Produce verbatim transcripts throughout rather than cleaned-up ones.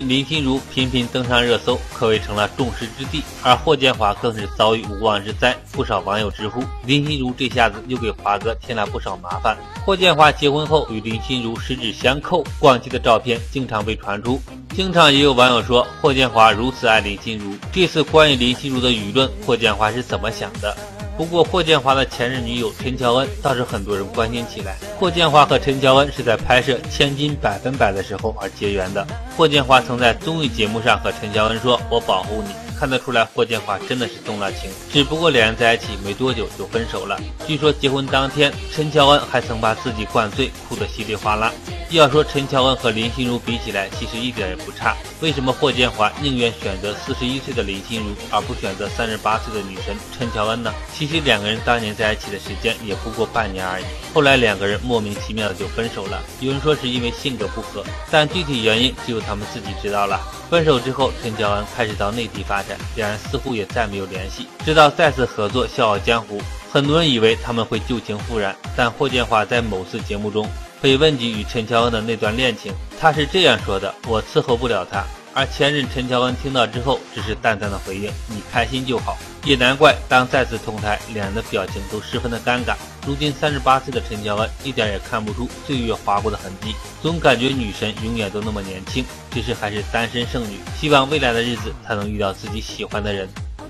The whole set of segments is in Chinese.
林心如频频登上热搜，可谓成了众矢之的，而霍建华更是遭遇无妄之灾。不少网友直呼，林心如这下子又给华哥添了不少麻烦。霍建华结婚后与林心如十指相扣逛街的照片经常被传出，经常也有网友说霍建华如此爱林心如。这次关于林心如的舆论，霍建华是怎么想的？不过霍建华的前任女友陈乔恩倒是很多人关心起来。霍建华和陈乔恩是在拍摄《千金百分百》的时候而结缘的。霍建华曾在综艺节目上和陈乔恩说，我保护你。看得出来霍建华真的是动了情，只不过两人在一起没多久就分手了。据说结婚当天，陈乔恩还曾把自己灌醉，哭得稀里哗啦。要说陈乔恩和林心如比起来，其实一点也不差。为什么霍建华宁愿选择四十一岁的林心如，而不选择三十八岁的女神陈乔恩呢？其实两个人当年在一起的时间也不过半年而已，后来两个人莫名其妙的就分手了。有人说是因为性格不合，但具体原因只有他们自己知道了。分手之后，陈乔恩开始到内地发展，两人似乎也再没有联系，直到再次合作《笑傲江湖》，很多人以为他们会旧情复燃。但霍建华在某次节目中被问及与陈乔恩的那段恋情，他是这样说的，我伺候不了他。而前任陈乔恩听到之后只是淡淡的回应，你开心就好。也难怪当再次同台，两人的表情都十分的尴尬。如今三十八岁的陈乔恩一点也看不出岁月划过的痕迹，总感觉女神永远都那么年轻，只是还是单身剩女。希望未来的日子她能遇到自己喜欢的人。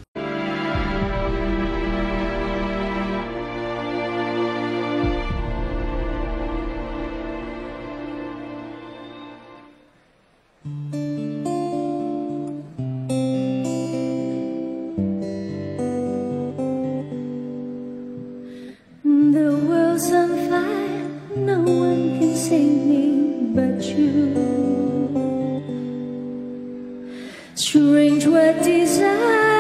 The world's on fire, no one can save me but you. Strange what desire